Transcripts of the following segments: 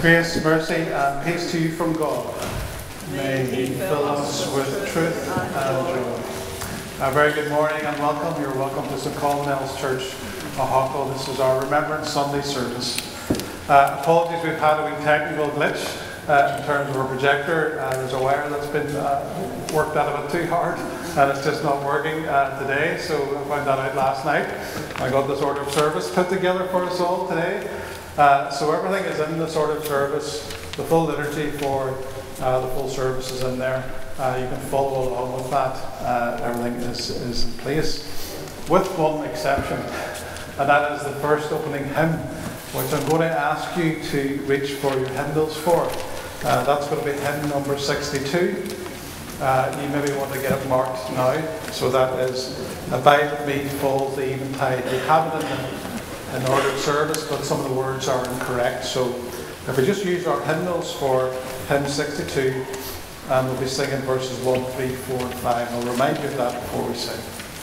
Grace, mercy, and peace to you from God. May He fill us with truth and joy. A very good morning and welcome. You're welcome to St. Colonel's Church, Ohaco. This is our Remembrance Sunday service. Apologies, we've had a wee technical glitch in terms of our projector. There's a wire that's been worked out a bit too hard and it's just not working today. So I found that out last night. I got this order of service put together for us all today. So everything is in this order of service. The full liturgy for the full service is in there. You can follow along with that. Everything is in place, with one exception, and that is the first opening hymn, which I'm going to ask you to reach for your hymnals for. That's going to be hymn number 62. You maybe want to get it marked now. So that is "Abide with me, falls the eventide." We have it in order of service, but some of the words are incorrect. So if we just use our hymnals for hymn 62, and we'll be singing verses 1, 3, 4, and 5. I'll remind you of that before we sing.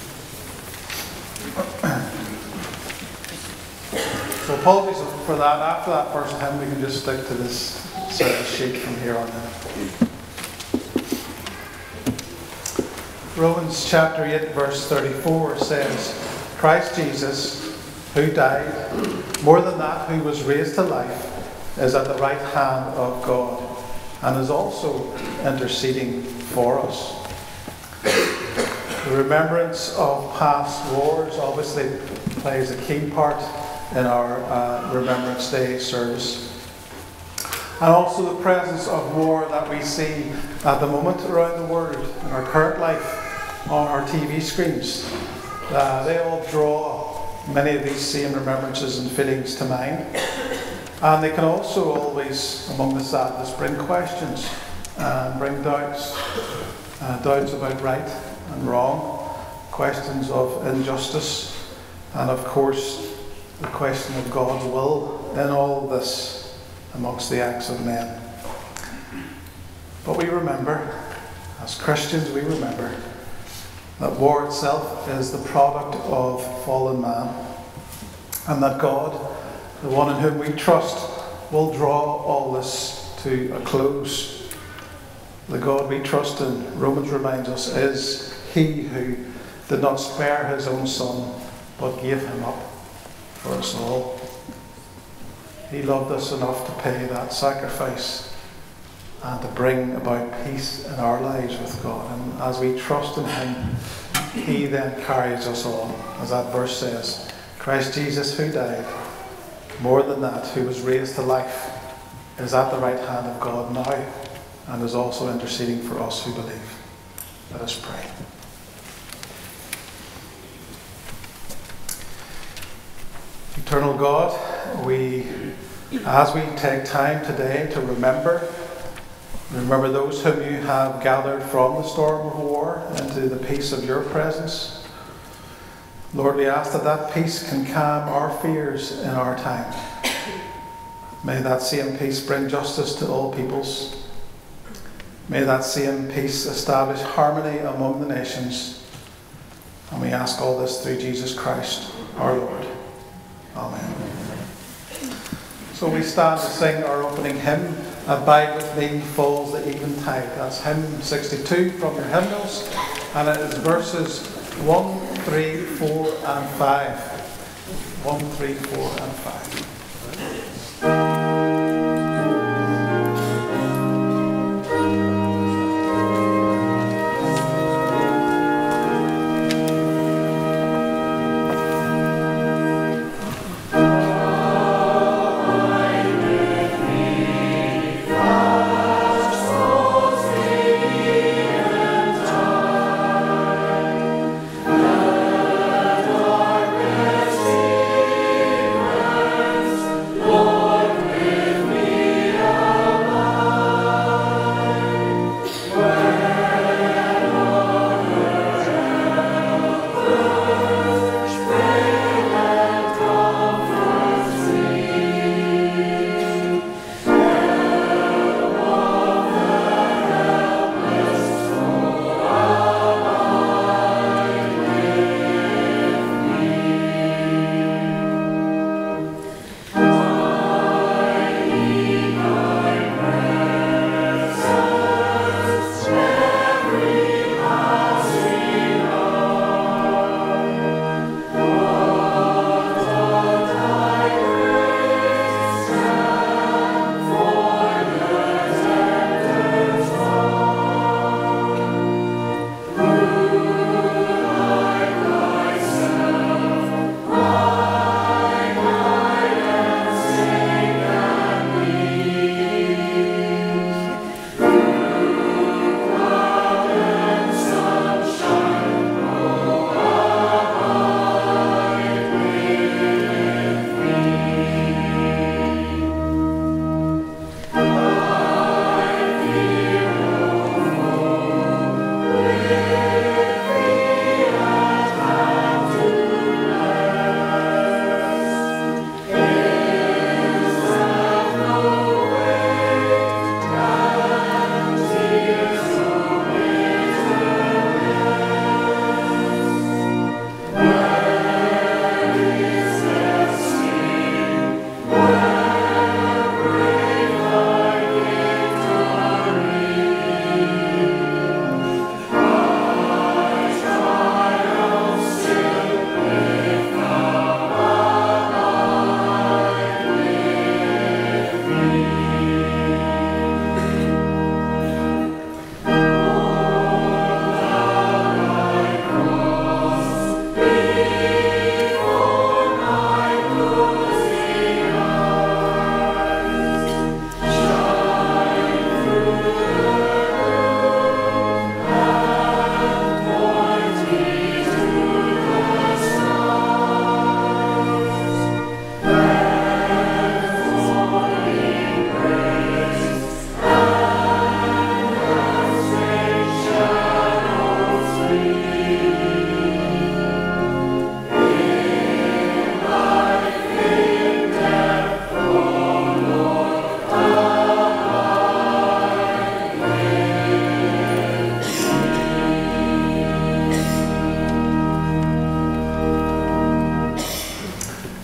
So apologies for that. After that first hymn, we can just stick to this service sheet from here on in. Romans chapter 8, verse 34 says, "Christ Jesus, who died, more than that, who was raised to life, is at the right hand of God, and is also interceding for us." The remembrance of past wars obviously plays a key part in our Remembrance Day service. And also the presence of war that we see at the moment around the world in our current life on our TV screens. They all draw many of these same remembrances and feelings to mind. And they can also always, among the sadness, bring questions and bring doubts. Doubts about right and wrong, questions of injustice, and of course the question of God's will in all this amongst the acts of men. But we remember, as Christians, we remember that war itself is the product of fallen man, and that God, the one in whom we trust, will draw all this to a close. The God we trust in, Romans reminds us, is He who did not spare His own Son, but gave Him up for us all. He loved us enough to pay that sacrifice and to bring about peace in our lives with God. And as we trust in Him, He then carries us on. As that verse says, Christ Jesus, who died, more than that, who was raised to life, is at the right hand of God now, and is also interceding for us who believe. Let us pray. Eternal God, as we take time today to remember those whom you have gathered from the storm of war into the peace of your presence. Lord, we ask that that peace can calm our fears in our time. May that same peace bring justice to all peoples. May that same peace establish harmony among the nations. And we ask all this through Jesus Christ, our Lord. Amen. So we stand to sing our opening hymn, "Abide with me, falls the eventide." That's hymn 62 from your hymnals, and it is verses 1, 3, 4, and 5. 1, 3, 4, and 5.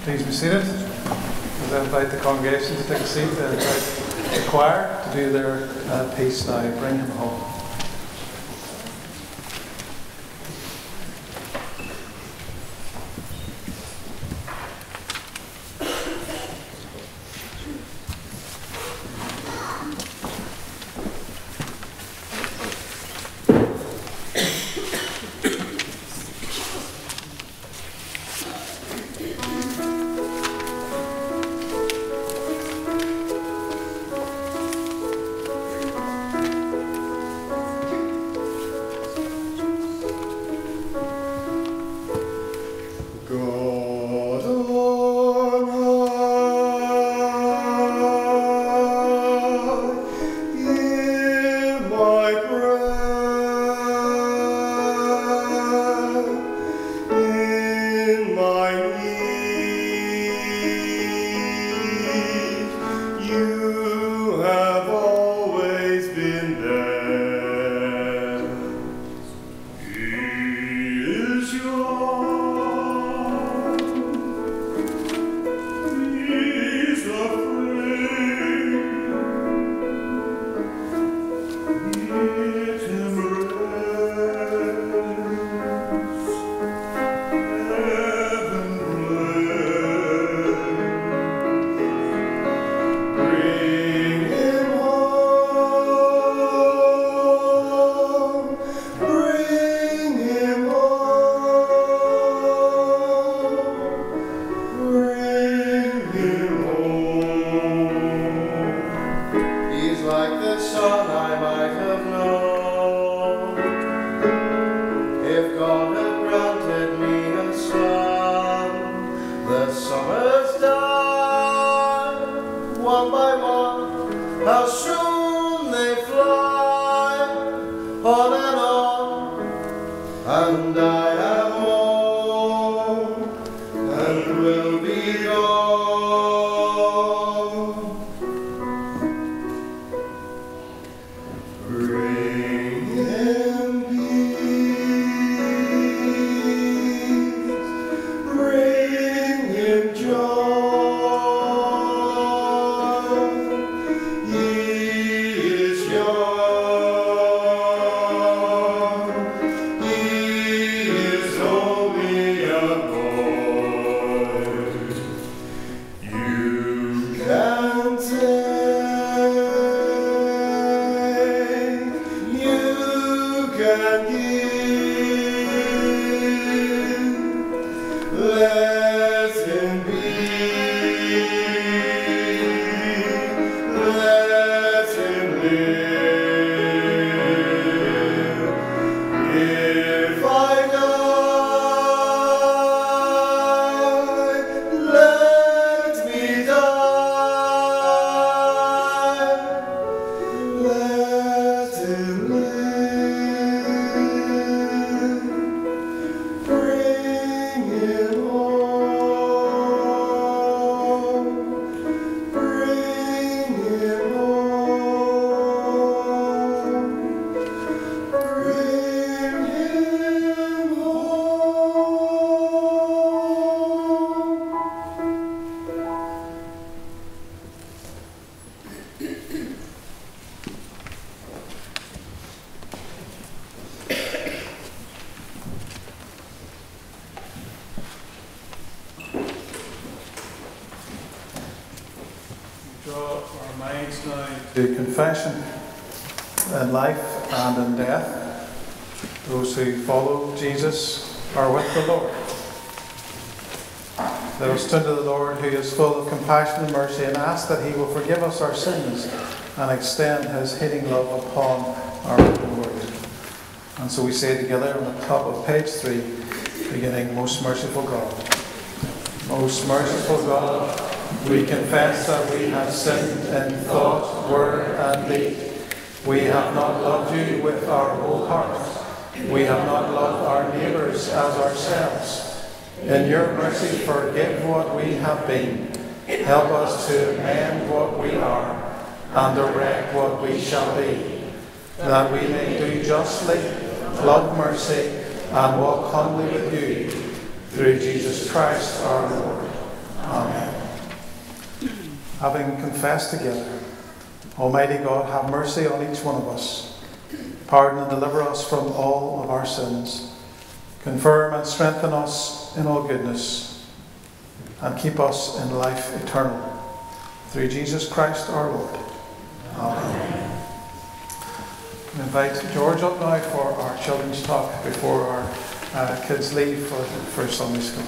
Please be seated. As I invite the congregation to take a seat, I invite the choir to do their piece now. Bring him home. To confession in life and in death. Those who follow Jesus are with the Lord. Let us turn to the Lord, who is full of compassion and mercy, and ask that he will forgive us our sins and extend his healing love upon our world. And so we say together on the top of page 3, beginning, Most merciful God. Most merciful God, we confess that we have sinned in thought, word, and deed. We have not loved you with our whole heart. We have not loved our neighbours as ourselves. In your mercy, forgive what we have been. Help us to amend what we are and direct what we shall be, that we may do justly, love mercy, and walk humbly with you, through Jesus Christ our Lord. having confessed together, Almighty God, have mercy on each one of us. Pardon and deliver us from all of our sins. Confirm and strengthen us in all goodness, and keep us in life eternal. Through Jesus Christ our Lord. Amen. I invite George up now for our children's talk before our kids leave for Sunday school.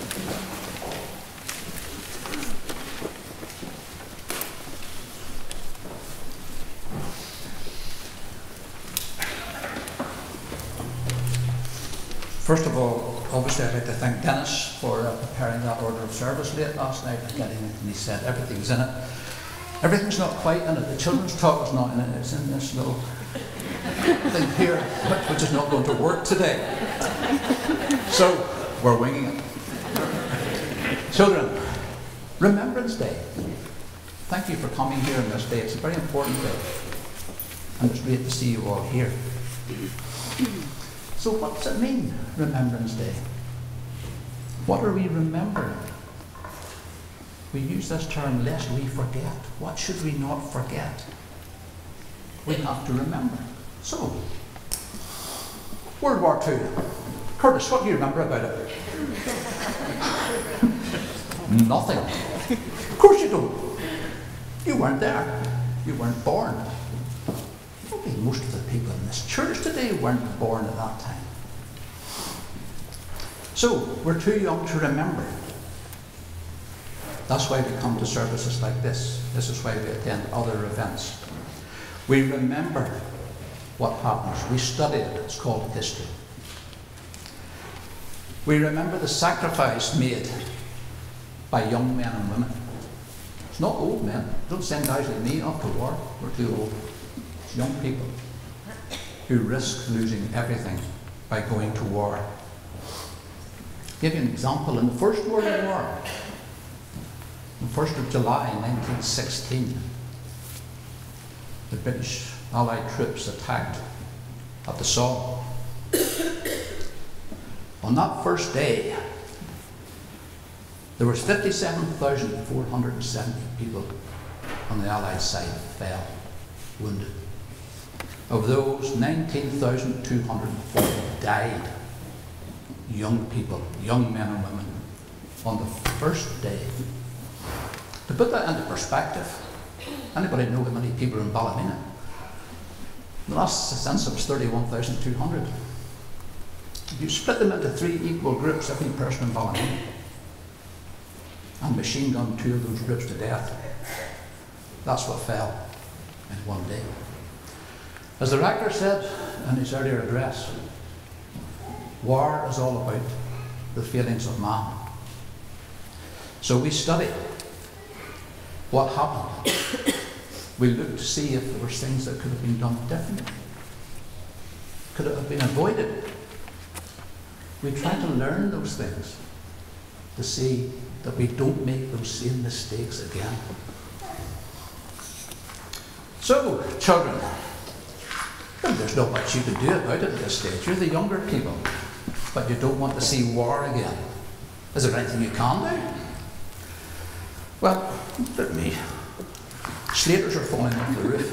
First of all, obviously I'd like to thank Dennis for preparing that order of service late last night and getting it, and he said everything's in it. Everything's not quite in it. The children's talk is not in it. It's in this little thing here, which is not going to work today. So, we're winging it. Children, Remembrance Day. Thank you for coming here on this day. It's a very important day. And it's great to see you all here. So what does it mean, Remembrance Day? What are we remembering? We use this term, lest we forget. What should we not forget? We have to remember. So, World War II. Curtis, what do you remember about it? Nothing. Of course you don't. You weren't there. You weren't born. Probably most of the people in this church today weren't born at that time. So, we're too young to remember. That's why we come to services like this. This is why we attend other events. We remember what happens. We study it. It's called history. We remember the sacrifice made by young men and women. It's not old men. Don't send guys like me off to war. We're too old. It's young people who risk losing everything by going to war. I'll give you an example. In the First World War, on the 1st of July 1916, the British Allied troops attacked at the Somme. On that first day, there was 57,470 people on the Allied side fell, wounded. Of those, 19,240 died. Young people, young men and women, on the first day. To put that into perspective, anybody know how many people are in Ballymena? The last census was 31,200. You split them into 3 equal groups, every person in Ballymena, and machine gun 2 of those groups to death. That's what fell in one day. As the rector said in his earlier address, war is all about the feelings of man. So we study what happened. We look to see if there were things that could have been done differently. Could it have been avoided? We try to learn those things to see that we don't make those same mistakes again. So, children, there's not much you can do about it at this stage. You're the younger people, but you don't want to see war again. Is there anything you can do? Well, look at me. Slaters are falling off the roof.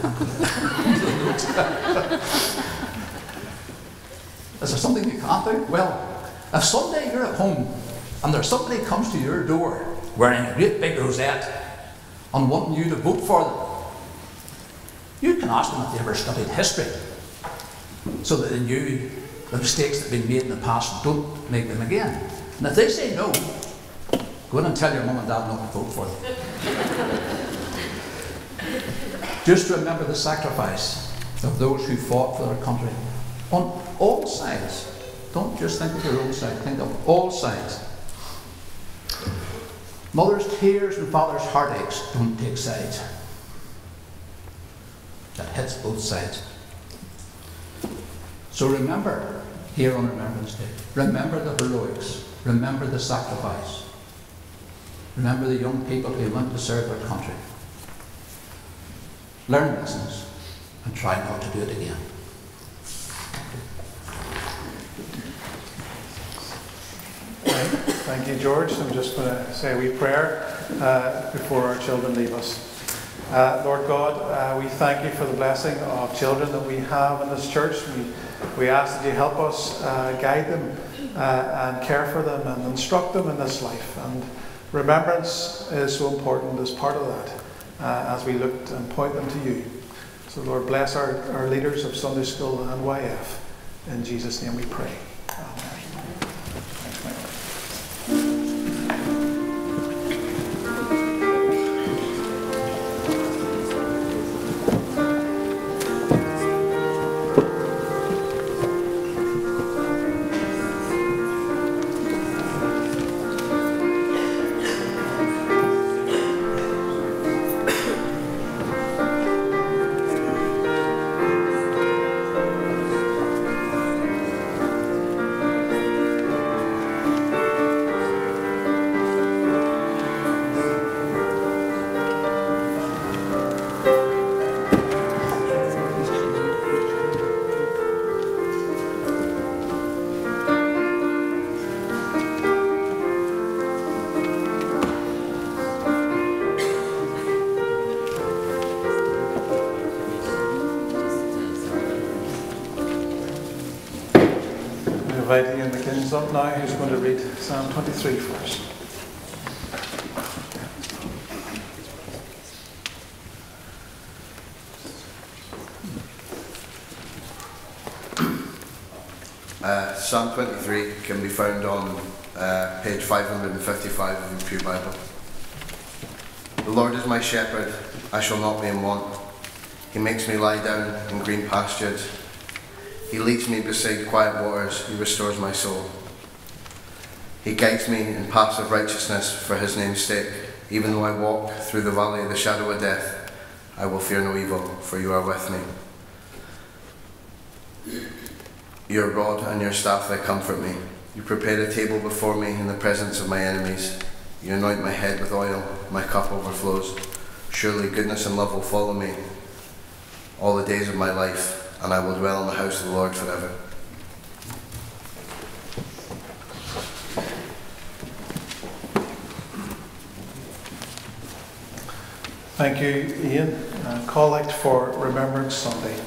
Is there something you can't do? Well, if someday you're at home and there's somebody comes to your door wearing a great big rosette and wanting you to vote for them, you can ask them if they ever studied history so that they knew the mistakes that have been made in the past and don't make them again. And if they say no, go in and tell your mum and dad not to vote for them. Just remember the sacrifice of those who fought for their country on all sides. Don't just think of your own side, think of all sides. Mother's tears and father's heartaches don't take sides. That hits both sides. So remember, here on Remembrance Day, remember the heroics, remember the sacrifice. Remember the young people who went to serve their country. Learn lessons and try not to do it again. Thank Thank you, George. I'm just going to say a wee prayer before our children leave us. Lord God, we thank you for the blessing of children that we have in this church. We ask that you help us guide them and care for them and instruct them in this life. And remembrance is so important as part of that as we look and point them to you. So Lord, bless our leaders of Sunday School and YF. In Jesus' name we pray. Amen. Thanks, Michael. I invite Ian McKinn's up now, who's going to read Psalm 23 first. Psalm 23 can be found on page 555 of your Pew Bible. The Lord is my shepherd, I shall not be in want. He makes me lie down in green pastures. He leads me beside quiet waters. He restores my soul. He guides me in paths of righteousness for his name's sake. Even though I walk through the valley of the shadow of death, I will fear no evil, for you are with me. Your rod and your staff, they comfort me. You prepare a table before me in the presence of my enemies. You anoint my head with oil, my cup overflows. Surely goodness and love will follow me all the days of my life, and I will dwell in the house of the Lord forever. Thank you, Ian. Collect for Remembrance Sunday.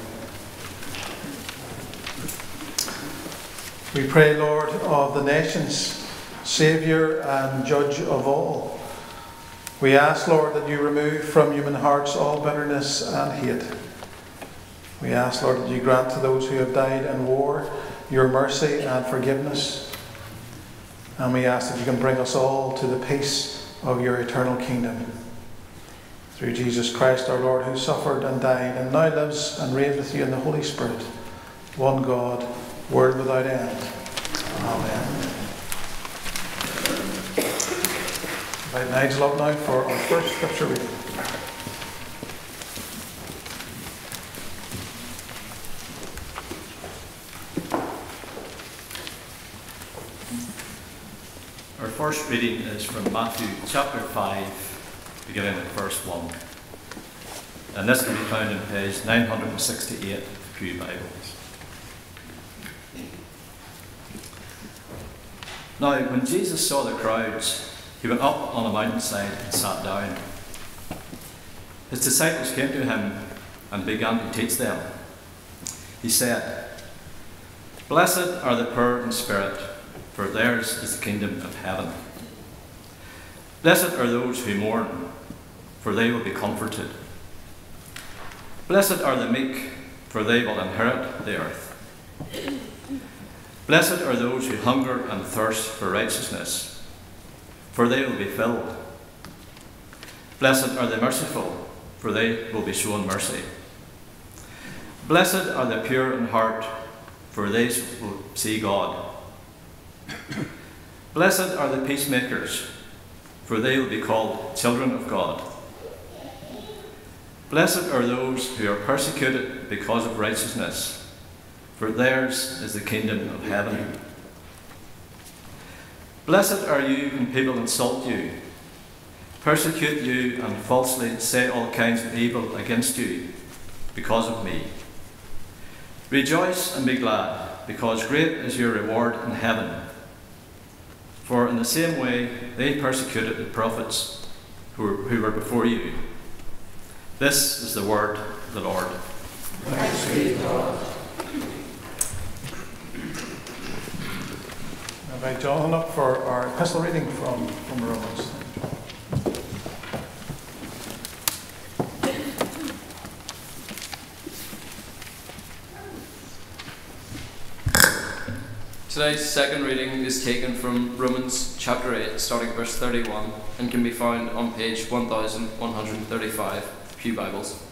We pray, Lord of the nations, Saviour and Judge of all. We ask, Lord, that you remove from human hearts all bitterness and hate. We ask, Lord, that you grant to those who have died in war your mercy and forgiveness. And we ask that you can bring us all to the peace of your eternal kingdom. Through Jesus Christ our Lord, who suffered and died and now lives and reigns with you in the Holy Spirit, one God, world without end. Amen. Invite Nigel up now for our first scripture reading. Our first reading is from Matthew chapter 5, beginning at verse 1. And this can be found on page 968 of the Pew Bibles. Now, when Jesus saw the crowds, he went up on a mountainside and sat down. His disciples came to him and began to teach them. He said, "Blessed are the poor in spirit, for theirs is the kingdom of heaven. Blessed are those who mourn, for they will be comforted. Blessed are the meek, for they will inherit the earth. Blessed are those who hunger and thirst for righteousness, for they will be filled. Blessed are the merciful, for they will be shown mercy. Blessed are the pure in heart, for they will see God. Blessed are the peacemakers, for they will be called children of God. Blessed are those who are persecuted because of righteousness, for theirs is the kingdom of heaven. Blessed are you when people insult you, persecute you, and falsely say all kinds of evil against you because of me. Rejoice and be glad, because great is your reward in heaven. For in the same way they persecuted the prophets who were before you. This is the word of the Lord. Thanks be to God. I invite Jonathan up for our epistle reading from Romans. Today's second reading is taken from Romans chapter 8, starting at verse 31, and can be found on page 1135, Pew Bibles.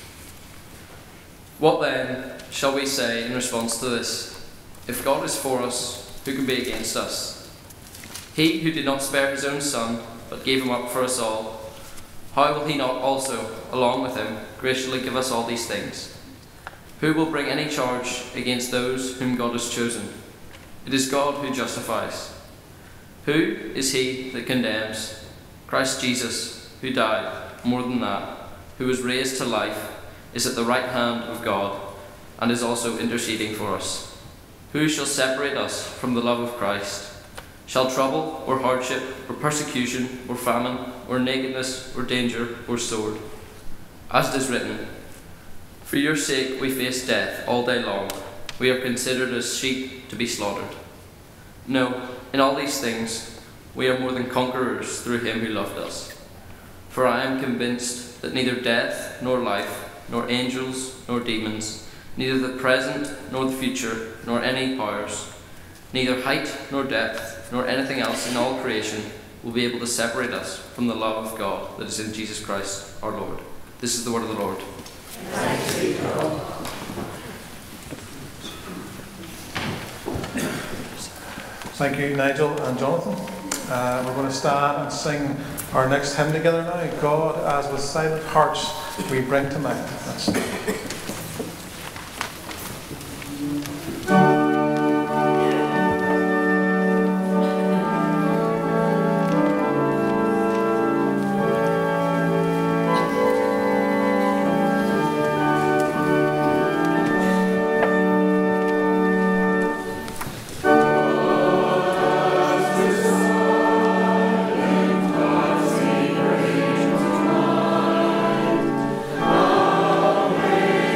What then shall we say in response to this? If God is for us, who can be against us? He who did not spare his own son, but gave him up for us all, how will he not also, along with him, graciously give us all these things? Who will bring any charge against those whom God has chosen? It is God who justifies. Who is he that condemns? Christ Jesus, who died, more than that, who was raised to life, is at the right hand of God, and is also interceding for us. Who shall separate us from the love of Christ? Shall trouble, or hardship, or persecution, or famine, or nakedness, or danger, or sword? As it is written, for your sake we face death all day long. We are considered as sheep to be slaughtered. No, in all these things we are more than conquerors through him who loved us. For I am convinced that neither death, nor life, nor angels, nor demons, neither the present, nor the future, nor any powers, neither height, nor depth, nor anything else in all creation will be able to separate us from the love of God that is in Jesus Christ our Lord. This is the word of the Lord. Thanks be to God. Thank you, Nigel and Jonathan. We're going to stand and sing our next hymn together now. God, as with silent hearts we bring to mind. Let's Amen.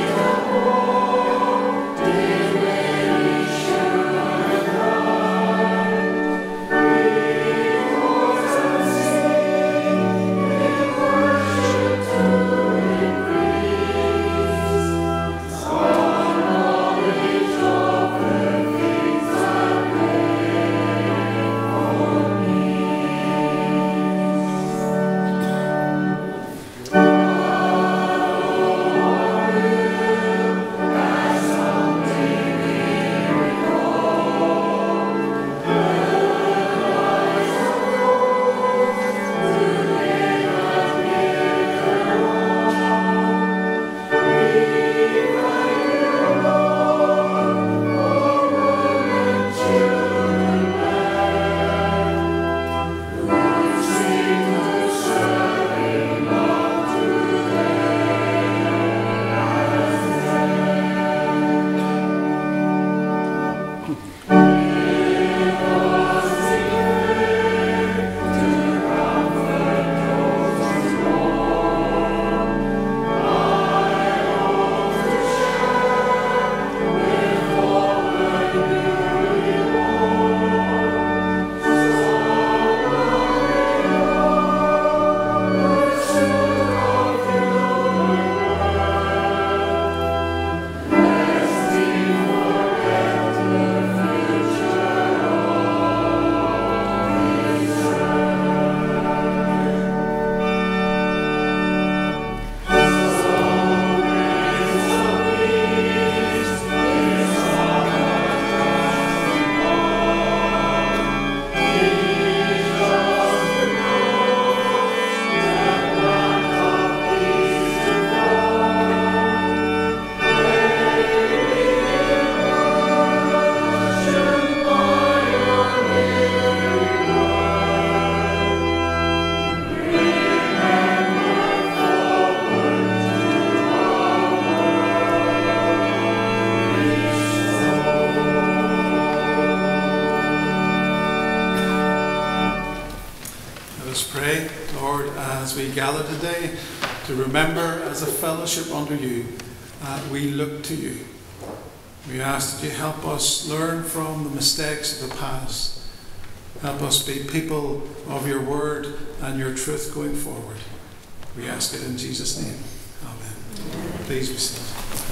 Lord, as we gather today to remember as a fellowship under you, we look to you. We ask that you help us learn from the mistakes of the past. Help us be people of your word and your truth going forward. We ask it in Jesus' name. Amen. Please be seated.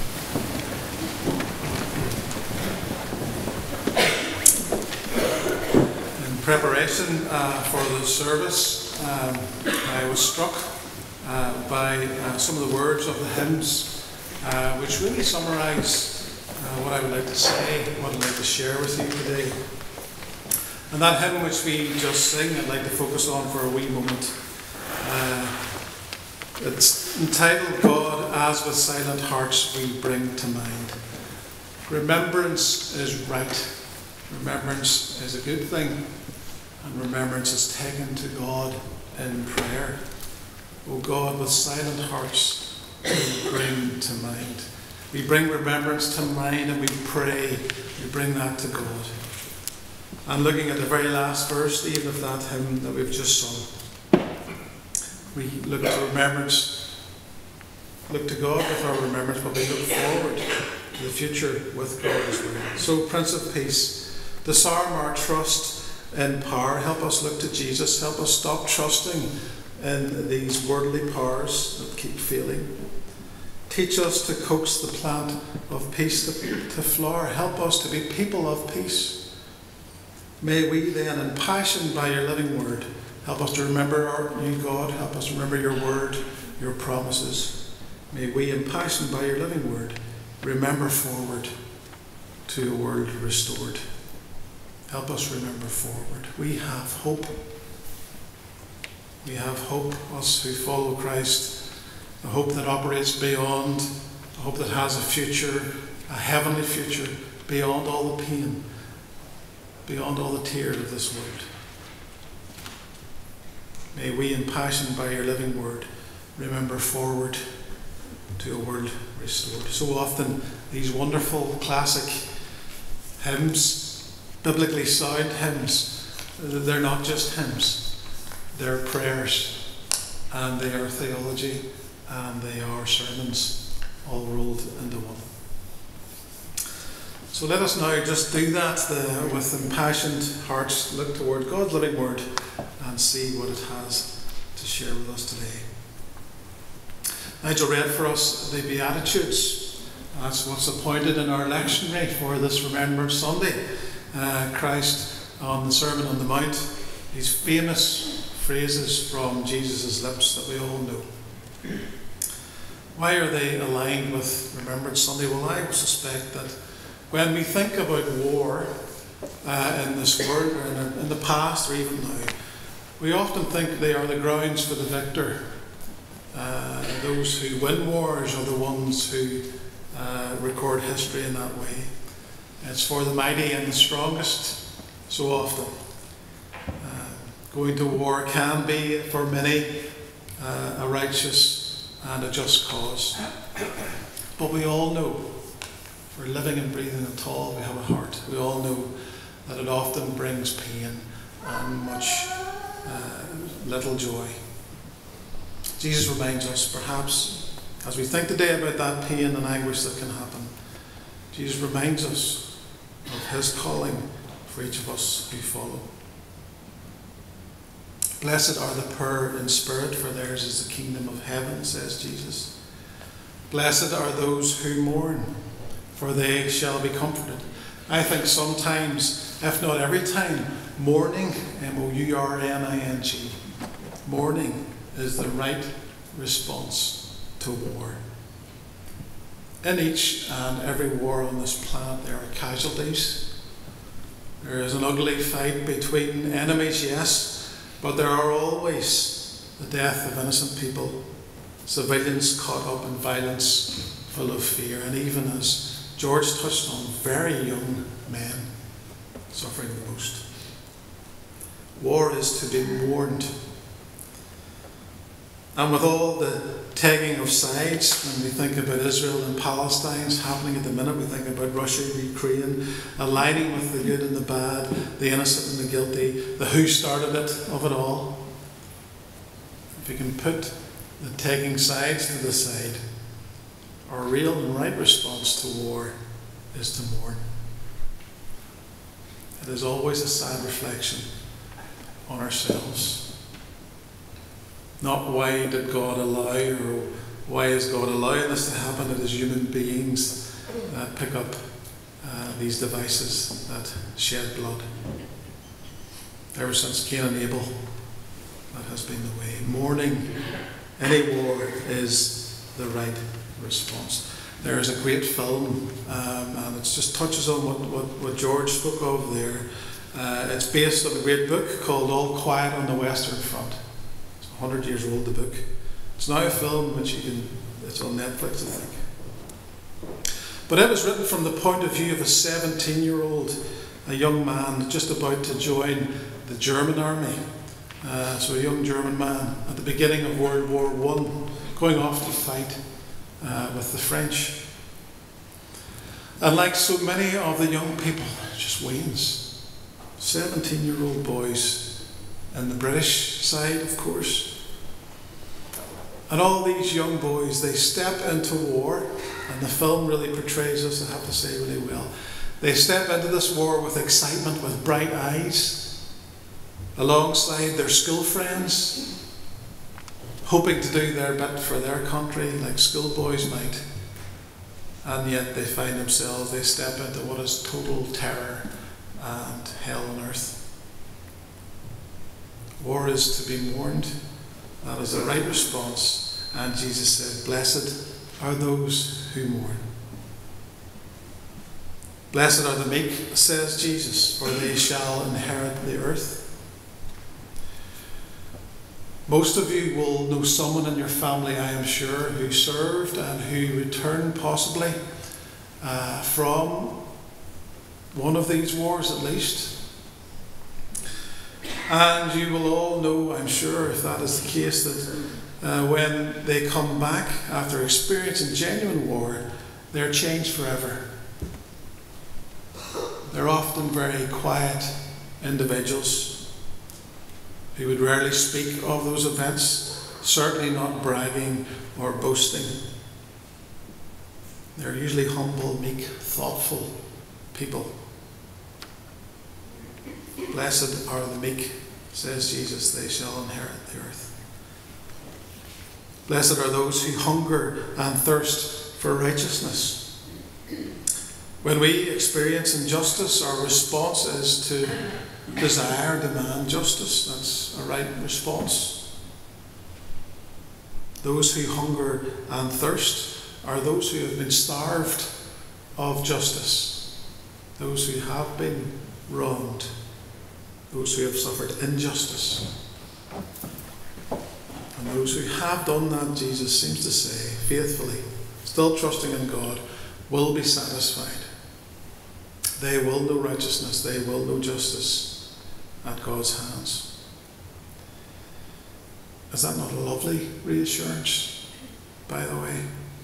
In preparation for the service, I was struck by some of the words of the hymns, which really summarise what I would like to say, what I'd like to share with you today. And that hymn which we just sing, I'd like to focus on for a wee moment. It's entitled, God, as with silent hearts we bring to mind. Remembrance is right. Remembrance is a good thing. And remembrance is taken to God in prayer. O God, with silent hearts we bring to mind. We bring remembrance to mind and we pray. We bring that to God. And looking at the very last verse, even of that hymn that we've just sung, we look to remembrance, look to God with our remembrance, but we look forward to the future with God as well. So, Prince of Peace, disarm our trust in power. Help us look to Jesus. Help us stop trusting in these worldly powers that keep failing. Teach us to coax the plant of peace to flower. Help us to be people of peace. May we then, impassioned by your living word, help us to remember you, God. Help us remember your word, your promises. May we, impassioned by your living word, remember forward to a world restored. Help us remember forward. We have hope. We have hope, us who follow Christ, a hope that operates beyond, a hope that has a future, a heavenly future, beyond all the pain, beyond all the tears of this world. May we, impassioned by your living word, remember forward to a world restored. So often these wonderful classic hymns, biblically sound hymns, they're not just hymns, they're prayers, and they are theology, and they are sermons, all rolled into one. So let us now just do that with impassioned hearts, look toward God's living word and see what it has to share with us today. Nigel read for us the Beatitudes. That's what's appointed in our lectionary for this Remembrance Sunday. Christ on the Sermon on the Mount, these famous phrases from Jesus' lips that we all know. Why are they aligned with Remembrance Sunday? Well, I suspect that when we think about war in this world, or in the past, or even now, we often think they are the grounds for the victor. Those who win wars are the ones who record history in that way. It's for the mighty and the strongest, so often. Going to war can be, for many, a righteous and a just cause. But we all know, we're living and breathing at all, we have a heart. We all know that it often brings pain and much little joy. Jesus reminds us, perhaps, as we think today about that pain and anguish that can happen, Jesus reminds us of his calling for each of us who follow. Blessed are the poor in spirit, for theirs is the kingdom of heaven, says Jesus. Blessed are those who mourn, for they shall be comforted. I think sometimes, if not every time, mourning, M-O-U-R-N-I-N-G, mourning is the right response to war. In each and every war on this planet, there are casualties. There is an ugly fight between enemies, yes, but there are always the death of innocent people, civilians caught up in violence, full of fear, and even, as George touched on, very young men suffering the most. War is to be mourned. And with all the taking of sides, when we think about Israel and Palestine's happening at the minute, we think about Russia and Ukraine, aligning with the good and the bad, the innocent and the guilty, the who started it of it all. if you can put the taking sides to the side, our real and right response to war is to mourn. It is always a sad reflection on ourselves. Not why did God allow, or why is God allowing this to happen? It is human beings that pick up these devices that shed blood. Ever since Cain and Abel, that has been the way. Mourning any war is the right response. There is a great film, and it just touches on what George spoke of there. It's based on a great book called All Quiet on the Western Front. It's 100 years old, the book. It's now a film which it's on Netflix, I think. But it was written from the point of view of a 17-year-old, a young man just about to join the German army. So a young German man at the beginning of World War I, going off to fight with the French. And like so many of the young people, just wanes. 17-year-old boys, and the British side, of course. And all these young boys, they step into war, and the film really portrays this, I have to say, really well. They step into this war with excitement, with bright eyes, alongside their school friends, hoping to do their bit for their country like schoolboys might. And yet they find themselves, they step into what is total terror and hell on earth. War is to be mourned. That is the right response. And Jesus said, blessed are those who mourn. Blessed are the meek, says Jesus, for they shall inherit the earth. Most of you will know someone in your family, I am sure, who served and who returned possibly from one of these wars at least. And you will all know, I'm sure, if that is the case, that when they come back after experiencing genuine war, they're changed forever. They're often very quiet individuals who would rarely speak of those events, certainly not bragging or boasting. They're usually humble, meek, thoughtful people. Blessed are the meek, says Jesus, they shall inherit the earth. Blessed are those who hunger and thirst for righteousness. When we experience injustice, our response is to desire, demand justice. That's a right response. Those who hunger and thirst are those who have been starved of justice, those who have been wronged, those who have suffered injustice. And those who have done that, Jesus seems to say, faithfully, still trusting in God, will be satisfied. They will know righteousness, they will know justice at God's hands. Is that not a lovely reassurance, by the way?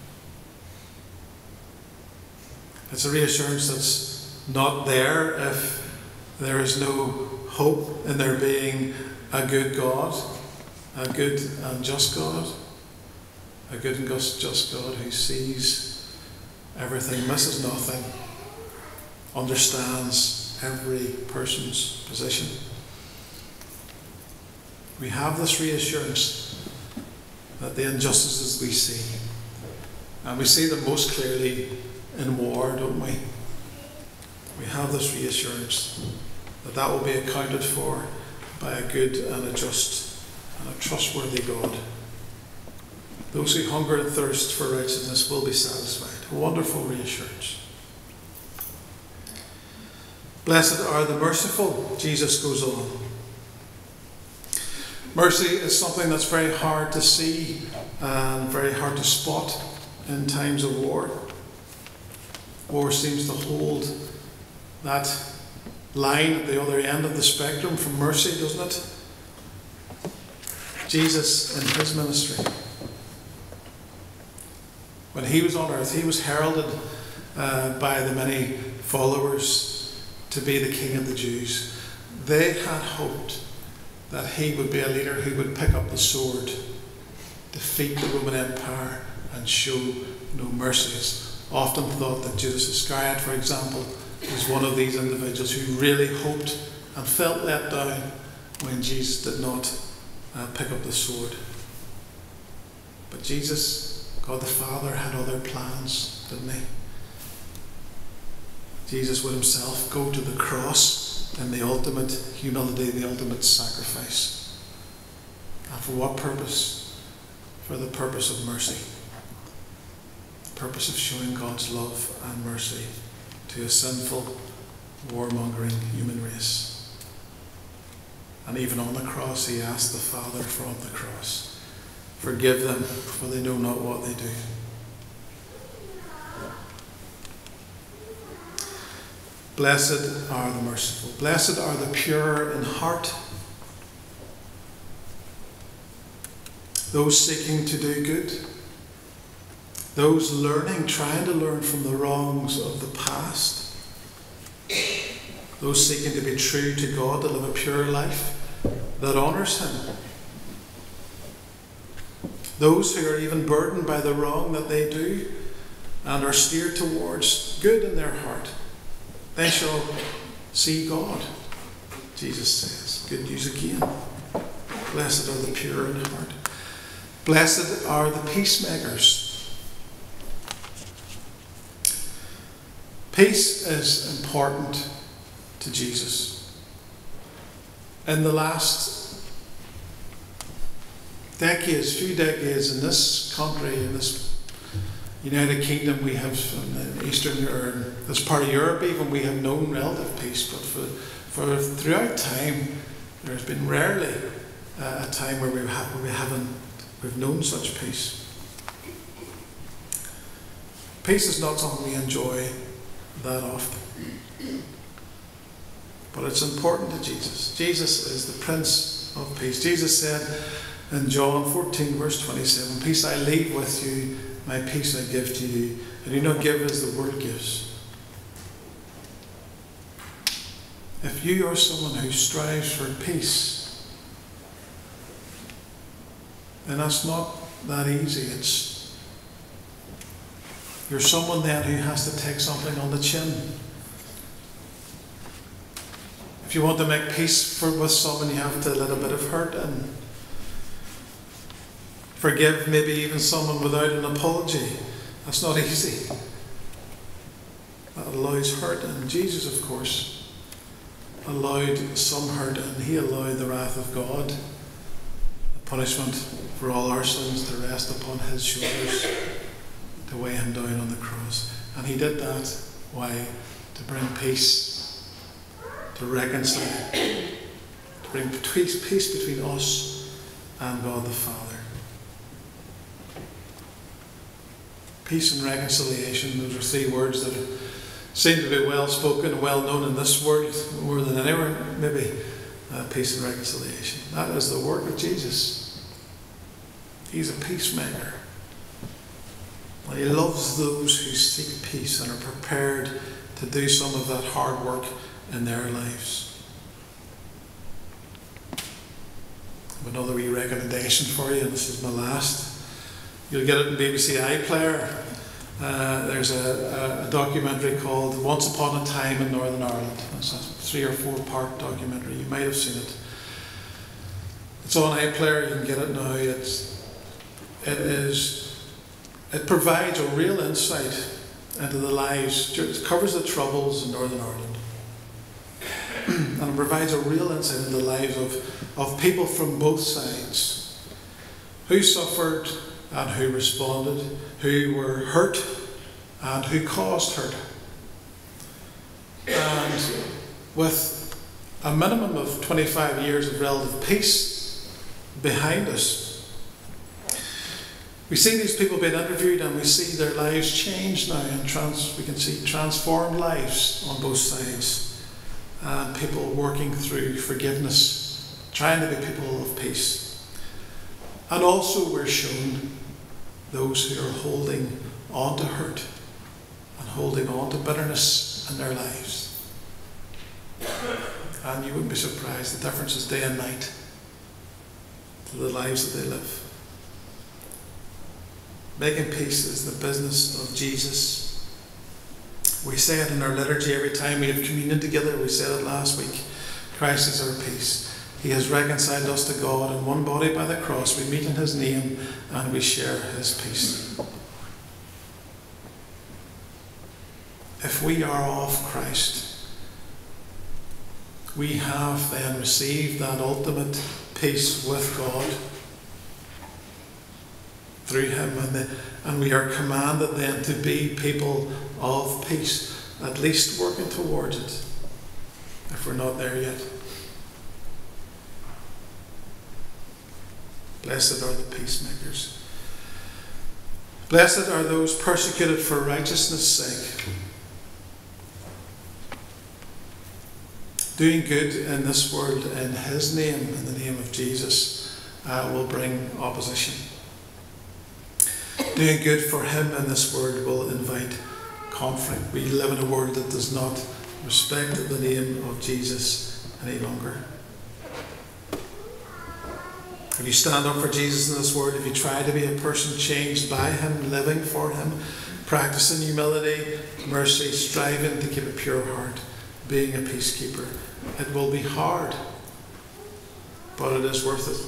It's a reassurance that's not there if there is no hope in there being a good God, a good and just God, a good and just God who sees everything, misses nothing, understands every person's position. We have this reassurance that the injustices we see, and we see them most clearly in war, don't we? We have this reassurance that that will be accounted for by a good and a just and a trustworthy God. Those who hunger and thirst for righteousness will be satisfied. A wonderful reassurance. Blessed are the merciful, Jesus goes on. Mercy is something that's very hard to see and very hard to spot in times of war. War seems to hold that line at the other end of the spectrum from mercy, doesn't it? Jesus, in his ministry, when he was on earth, he was heralded by the many followers to be the King of the Jews. They had hoped that he would be a leader who would pick up the sword defeat the Roman Empire and show no mercy. It's often thought that Judas Iscariot, for example, was one of these individuals who really hoped and felt let down when Jesus did not pick up the sword. But Jesus, God the Father, had other plans, didn't he? Jesus would himself go to the cross in the ultimate humility, the ultimate sacrifice. And for what purpose? For the purpose of mercy. The purpose of showing God's love and mercy to a sinful, warmongering human race. And even on the cross, he asked the Father from the cross, "Forgive them, for they know not what they do." Blessed are the merciful. Blessed are the pure in heart. Those seeking to do good. Those trying to learn from the wrongs of the past. Those seeking to be true to God, to live a pure life that honours him. Those who are even burdened by the wrong that they do and are steered towards good in their heart. They shall see God, Jesus says. Good news again. Blessed are the pure in heart. Blessed are the peacemakers. Peace is important to Jesus. In the last few decades in this country, in this United Kingdom, we have, in Eastern or this part of Europe even, we have known relative peace, but for throughout time, there's been rarely a time where we've known such peace. Peace is not something we enjoy that often, but it's important to Jesus. Jesus is the Prince of Peace. Jesus said in John 14 verse 27, "Peace I leave with you, my peace I give to you. I do not give as the world gives." If you are someone who strives for peace, then that's not that easy. You're someone then who has to take something on the chin. If you want to make peace with someone, you have to let a bit of hurt in. Forgive maybe even someone without an apology. That's not easy. That allows hurt. And Jesus, of course, allowed some hurt, and he allowed the wrath of God, the punishment for all our sins, to rest upon his shoulders, to weigh him down on the cross. And he did that. Why? To bring peace, to reconcile, to bring peace between us and God the Father. Peace and reconciliation, those are three words that seem to be well spoken and well known in this world more than anywhere, maybe. Peace and reconciliation. That is the work of Jesus. He's a peacemaker. He loves those who seek peace and are prepared to do some of that hard work in their lives. Another wee recommendation for you, and this is my last. You'll get it in BBC iPlayer. There's a documentary called Once Upon a Time in Northern Ireland. It's a 3 or 4 part documentary. You might have seen it. It's on iPlayer. You can get it now. It provides a real insight into the lives. It covers the troubles in Northern Ireland, and it provides a real insight into the lives of people from both sides, who suffered and who responded, who were hurt and who caused hurt. And with a minimum of 25 years of relative peace behind us, we see these people being interviewed, and we see their lives change now, and we can see transformed lives on both sides, and people working through forgiveness, trying to be people of peace. And also we're shown those who are holding on to hurt and holding on to bitterness in their lives. And you wouldn't be surprised, the difference is day and night to the lives that they live. Making peace is the business of Jesus. We say it in our liturgy every time we have communion together. We said it last week. Christ is our peace. He has reconciled us to God in one body by the cross. We meet in his name and we share his peace. If we are of Christ, we have then received that ultimate peace with God through him, and we are commanded then to be people of peace, at least working towards it, if we're not there yet. Blessed are the peacemakers. Blessed are those persecuted for righteousness' sake. Doing good in this world in his name, in the name of Jesus, will bring opposition. Doing good for him in this world will invite conflict. We live in a world that does not respect the name of Jesus any longer. If you stand up for Jesus in this world, if you try to be a person changed by him, living for him, practicing humility, mercy, striving to keep a pure heart, being a peacekeeper, it will be hard, but it is worth it.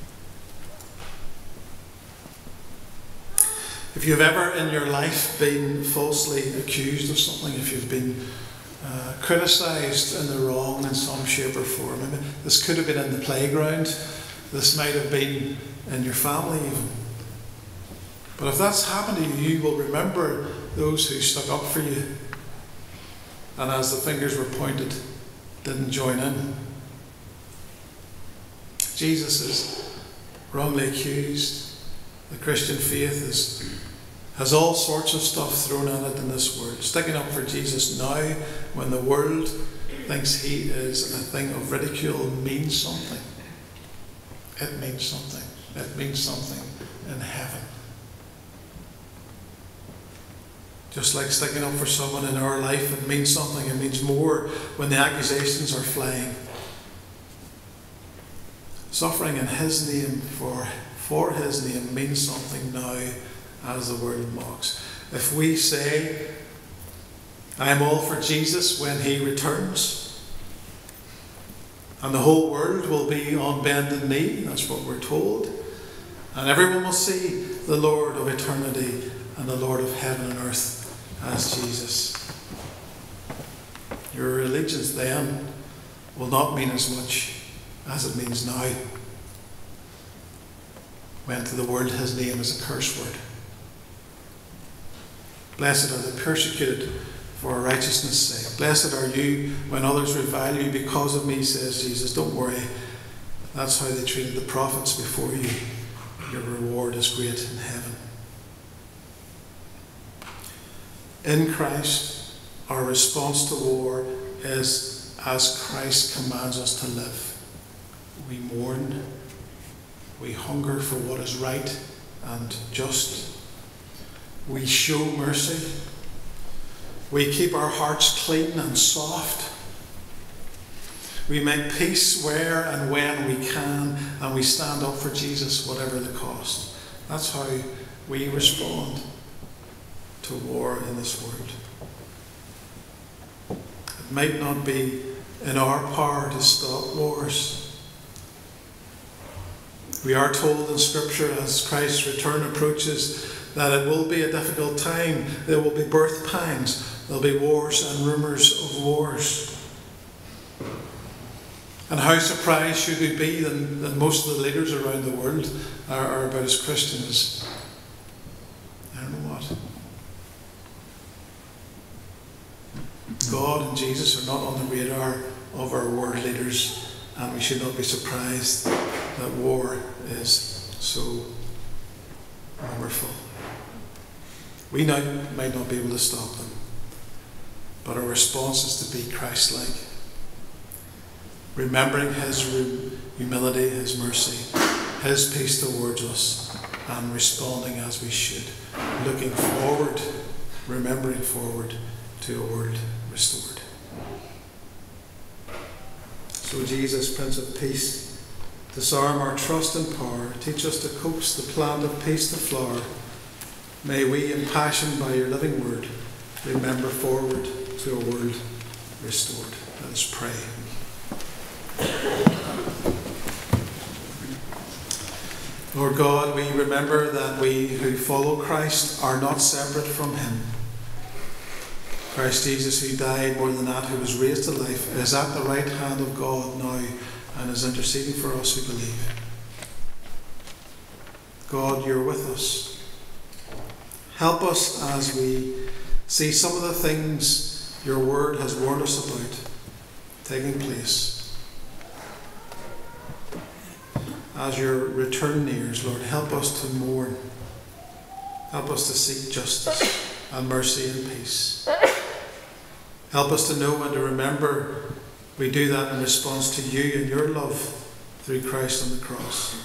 If you've ever in your life been falsely accused of something, if you've been criticised in the wrong in some shape or form, I mean, this could have been in the playground, this might have been in your family even. But if that's happened to you, you will remember those who stuck up for you, and as the fingers were pointed, didn't join in. Jesus is wrongly accused. The Christian faith has all sorts of stuff thrown at it in this world. Sticking up for Jesus now, when the world thinks he is a thing of ridicule, means something. It means something. It means something in heaven. Just like sticking up for someone in our life, it means something. It means more when the accusations are flying. Suffering in his name, for his name, means something now as the world mocks. If we say, I am all for Jesus when he returns, and the whole world will be on bended knee, that's what we're told, and everyone will see the Lord of eternity and the Lord of heaven and earth as Jesus. Your allegiance then will not mean as much as it means now, when to the world his name is a curse word. Blessed are the persecuted for righteousness' sake. Blessed are you when others revile you because of me, says Jesus. Don't worry. That's how they treated the prophets before you. Your reward is great in heaven. In Christ, our response to war is as Christ commands us to live. We mourn. We hunger for what is right and just. We show mercy. We keep our hearts clean and soft. We make peace where and when we can, and we stand up for Jesus, whatever the cost. That's how we respond to war in this world. It might not be in our power to stop wars. We are told in Scripture, as Christ's return approaches, that it will be a difficult time. There will be birth pangs. There'll be wars and rumours of wars. And how surprised should we be that most of the leaders around the world are about as Christian as, I don't know what. God and Jesus are not on the radar of our world leaders, and we should not be surprised that war is so powerful. We now might not be able to stop them, but our response is to be Christ-like, remembering his humility, his mercy, his peace towards us, and responding as we should, looking forward, remembering forward to a world restored. So Jesus, Prince of Peace, disarm our trust and power, teach us to coax the plant of peace to flower, May we, impassioned by your living word, remember forward to a world restored. Let us pray. Lord God, we remember that we who follow Christ are not separate from him. Christ Jesus, who died, more than that, who was raised to life, is at the right hand of God now and is interceding for us who believe. God, you're with us. Help us as we see some of the things your word has warned us about taking place. As your return nears, Lord, help us to mourn. Help us to seek justice and mercy and peace. Help us to know and to remember we do that in response to you and your love through Christ on the cross.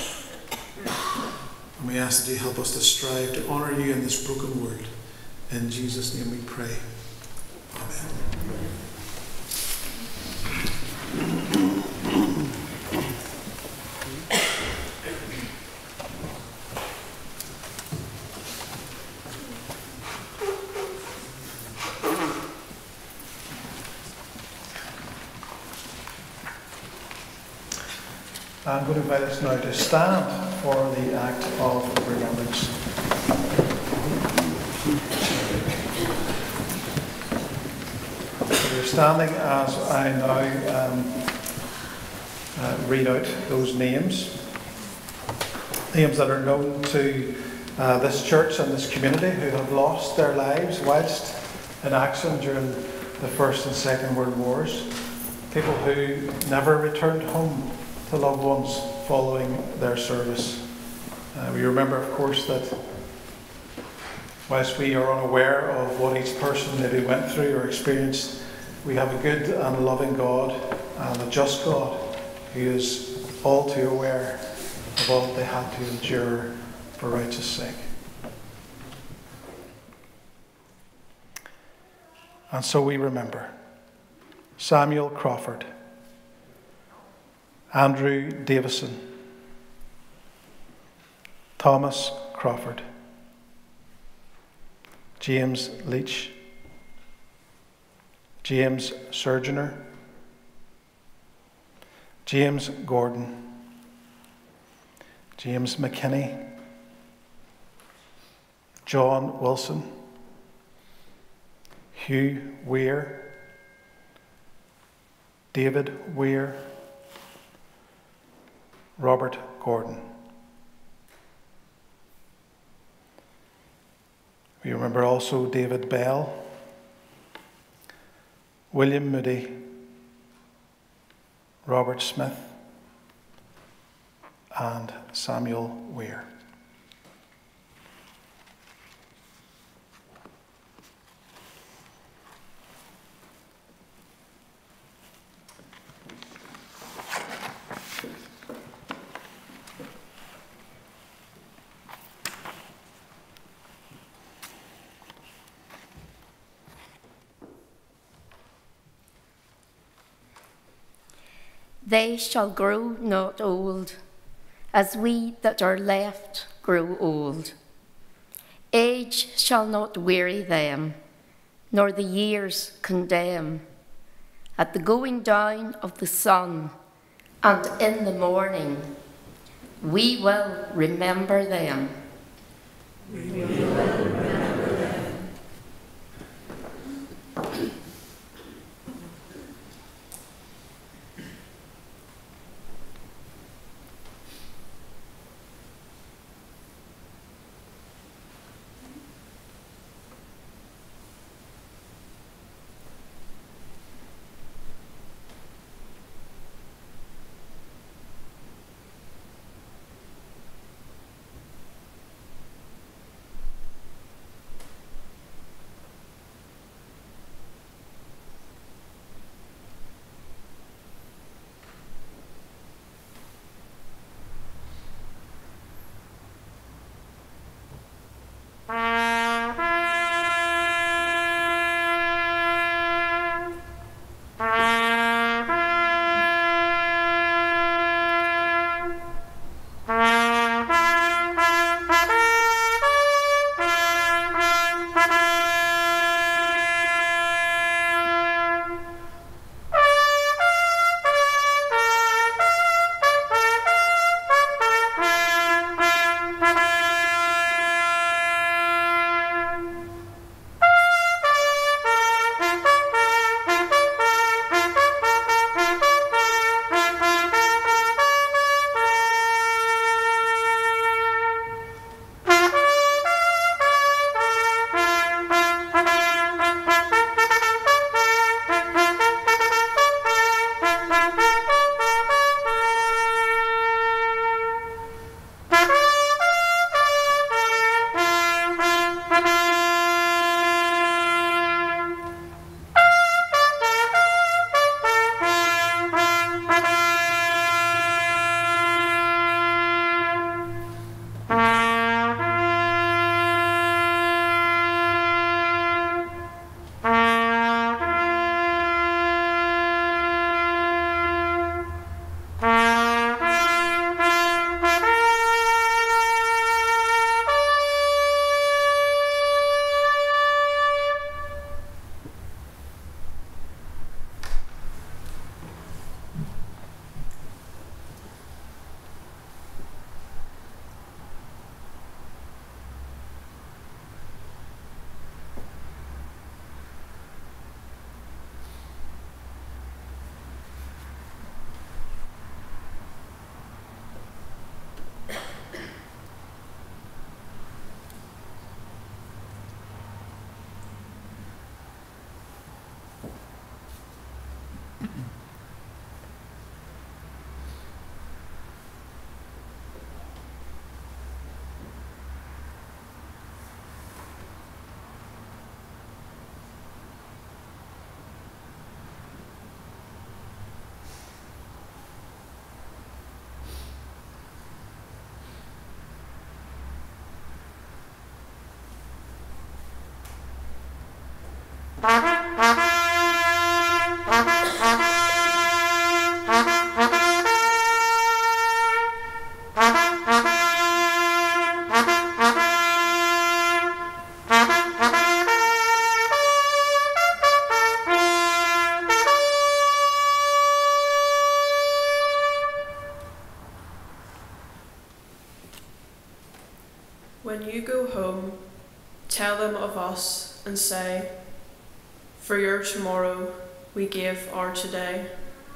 And we ask that you help us to strive to honour you in this broken world. In Jesus' name we pray. Amen. I'm going to invite us now to stand for the act of remembrance. So you're standing as I now read out those names. Names that are known to this church and this community who have lost their lives whilst in action during the First and Second World Wars. People who never returned home to loved ones following their service. We remember, of course, that whilst we are unaware of what each person maybe went through or experienced, we have a good and loving God and a just God who is all too aware of all that they had to endure for righteous sake. And so we remember Samuel Crawford, Andrew Davison, Thomas Crawford, James Leach, James Surgeoner, James Gordon, James McKinney, John Wilson, Hugh Weir, David Weir, Robert Gordon. We remember also David Bell, William Moody, Robert Smith, and Samuel Weir. They shall grow not old, as we that are left grow old. Age shall not weary them, nor the years condemn. At the going down of the sun, and in the morning, we will remember them. We will remember them. When you go home, tell them of us and say, for your tomorrow we give our today.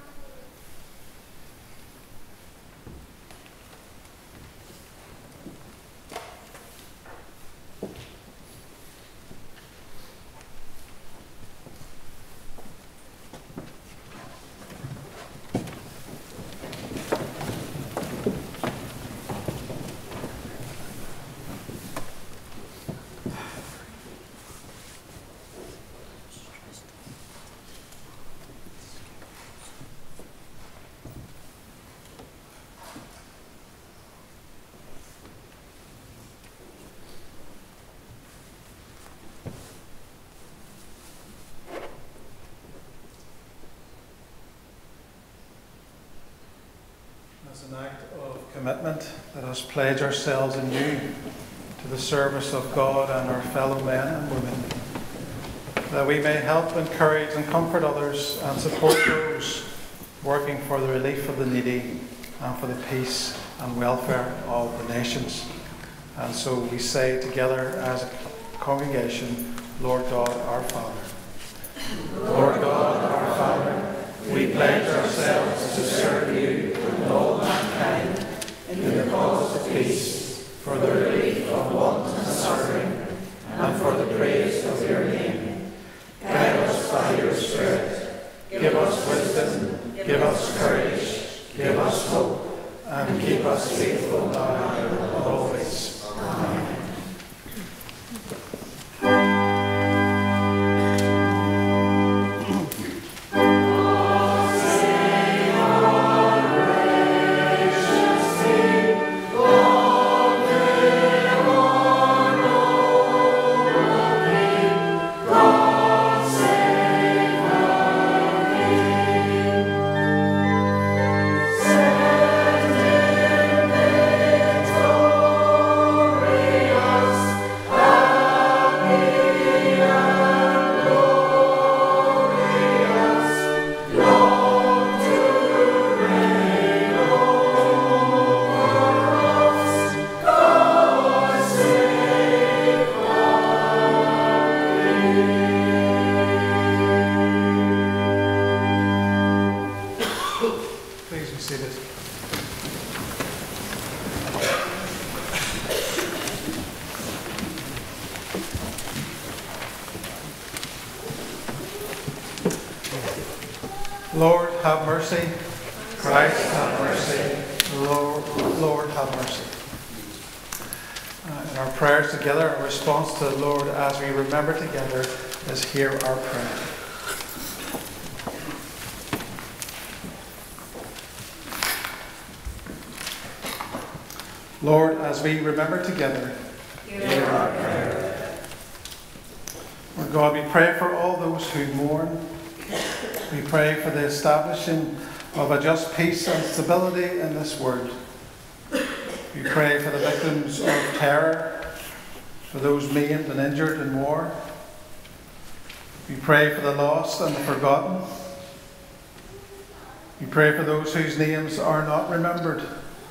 As an act of commitment, let us pledge ourselves anew to the service of God and our fellow men and women, that we may help, encourage and comfort others and support those working for the relief of the needy and for the peace and welfare of the nations. And so we say together as a congregation, Lord God, our Father. Lord God, our Father, we pledge ourselves to serve you and all mankind in the cause of peace, for the relief of want and suffering, and for the praise of your name. Guide us by your Spirit. Give us wisdom, give us courage, give us hope, and keep us faithful now and always. Amen. Lord, have mercy. Christ, have mercy. Lord, have mercy. In our prayers together, our response to the Lord as we remember together is hear our prayer. Lord, as we remember together, hear our prayer. Lord God, we pray for all those who mourn. We pray for the establishing of a just peace and stability in this world. We pray for the victims of terror, for those maimed and injured in war. We pray for the lost and the forgotten. We pray for those whose names are not remembered.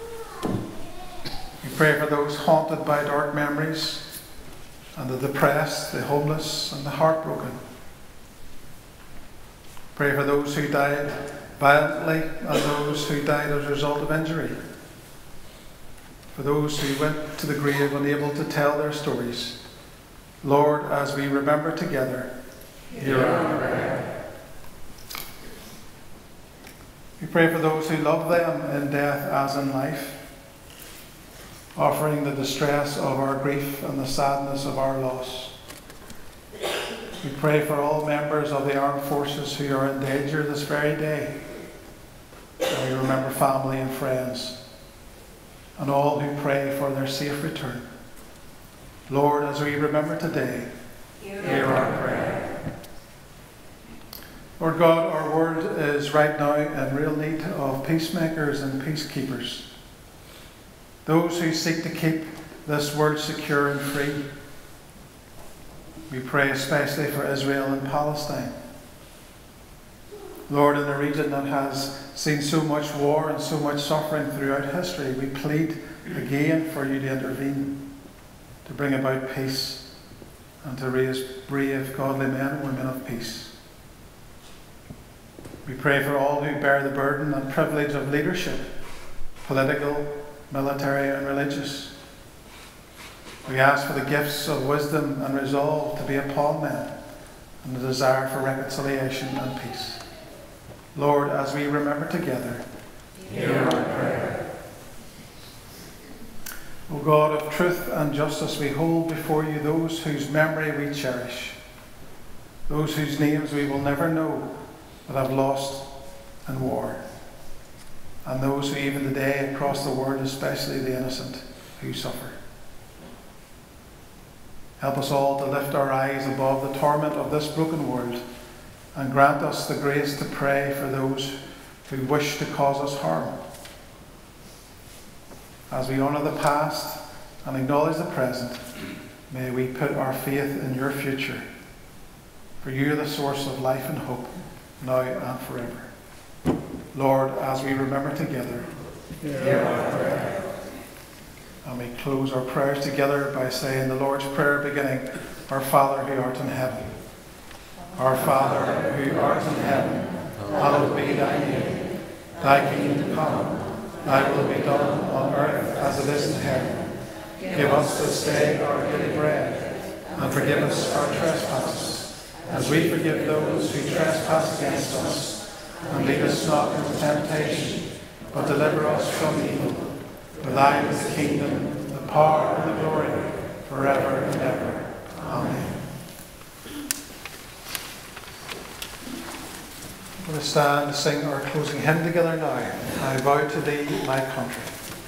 We pray for those haunted by dark memories, and the depressed, the homeless, and the heartbroken. Pray for those who died violently and those who died as a result of injury. For those who went to the grave unable to tell their stories. Lord, as we remember together, hear our prayer. We pray for those who love them in death as in life, offering the distress of our grief and the sadness of our loss. We pray for all members of the armed forces who are in danger this very day. And we remember family and friends, and all who pray for their safe return. Lord, as we remember today, hear our prayer. Lord God, our world is right now in real need of peacemakers and peacekeepers. Those who seek to keep this world secure and free. We pray especially for Israel and Palestine. Lord, in a region that has seen so much war and so much suffering throughout history, we plead again for you to intervene, to bring about peace, and to raise brave, godly men and women of peace. We pray for all who bear the burden and privilege of leadership, political, military, and religious. We ask for the gifts of wisdom and resolve to be upon them, and the desire for reconciliation and peace. Lord, as we remember together, hear our prayer. O God of truth and justice, we hold before you those whose memory we cherish, those whose names we will never know but have lost in war, and those who even today across the world, especially the innocent, who suffer. Help us all to lift our eyes above the torment of this broken world, and grant us the grace to pray for those who wish to cause us harm. As we honour the past and acknowledge the present, may we put our faith in your future. For you are the source of life and hope, now and forever. Lord, as we remember together, hear our prayer. And we close our prayers together by saying the Lord's Prayer, beginning, Our Father who art in heaven. Our Father who art in heaven, hallowed be thy name. Thy kingdom come, thy will be done on earth as it is in heaven. Give us this day our daily bread, and forgive us our trespasses, as we forgive those who trespass against us. And lead us not into temptation, but deliver us from evil. For thine is the kingdom, the power, and the glory, forever and ever. Amen. We're going to stand and sing our closing hymn together now. I vow to thee, my country.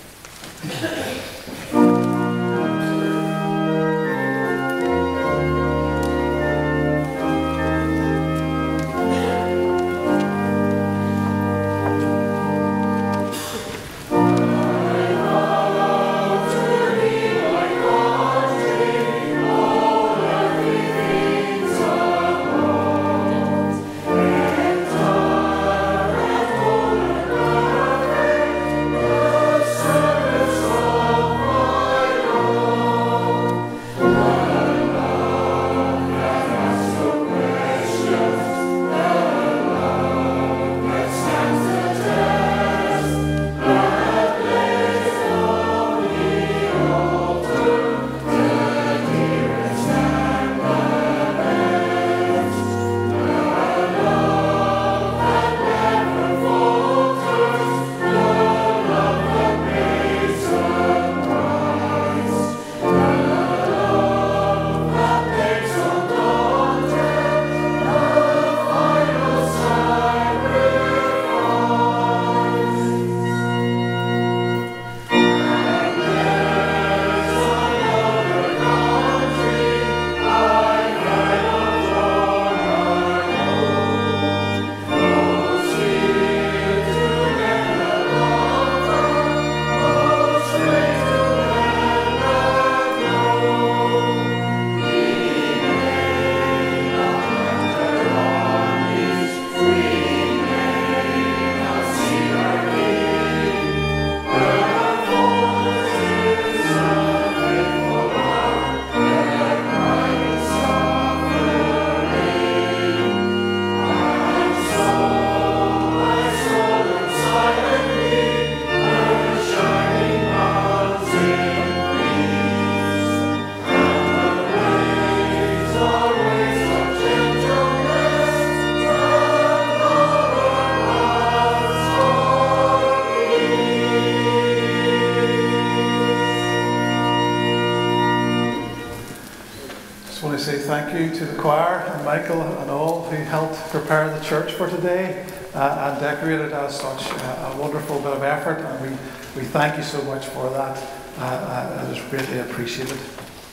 Thank you to the choir and Michael and all who helped prepare the church for today and decorate it as such. A wonderful bit of effort, and we thank you so much for that. It is greatly appreciated.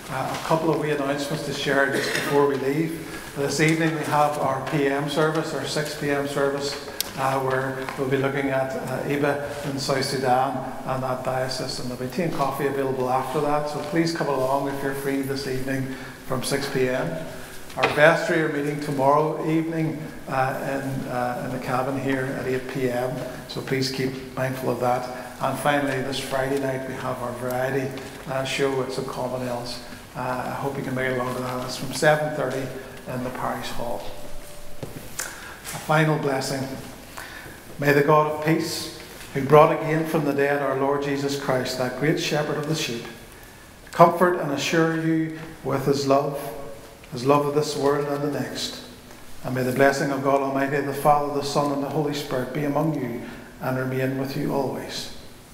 A couple of wee announcements to share just before we leave. This evening we have our PM service, our 6 PM service, where we'll be looking at Iba in South Sudan and that diocese, and there'll be tea and coffee available after that, so please come along if you're free this evening from 6 PM. Our vestry are meeting tomorrow evening in the cabin here at 8 PM, so please keep mindful of that. And finally, this Friday night we have our variety show at St Colmanel's. I hope you can make it along to that. It's from 7:30 in the parish hall. A final blessing. May the God of peace, who brought again from the dead our Lord Jesus Christ, that great shepherd of the sheep, comfort and assure you with his love of this world and the next. And may the blessing of God Almighty, the Father, the Son, and the Holy Spirit be among you and remain with you always.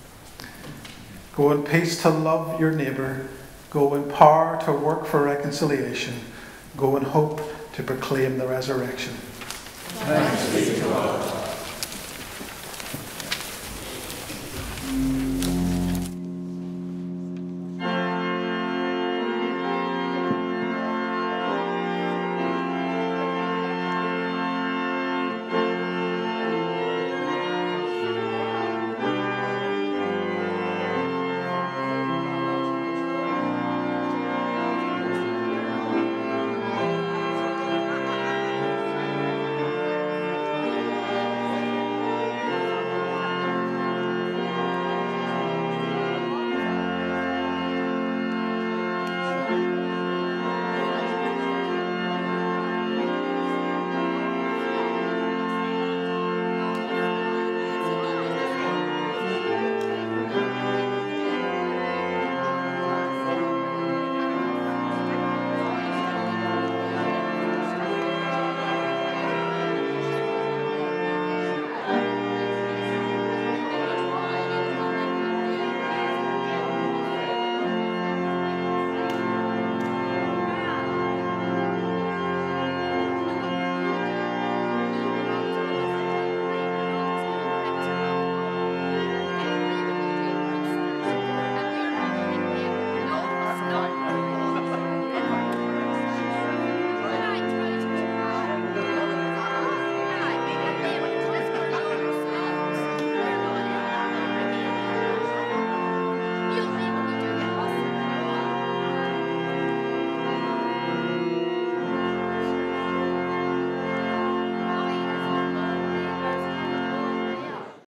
Go in peace to love your neighbour. Go in power to work for reconciliation. Go in hope to proclaim the resurrection. Thanks be to God.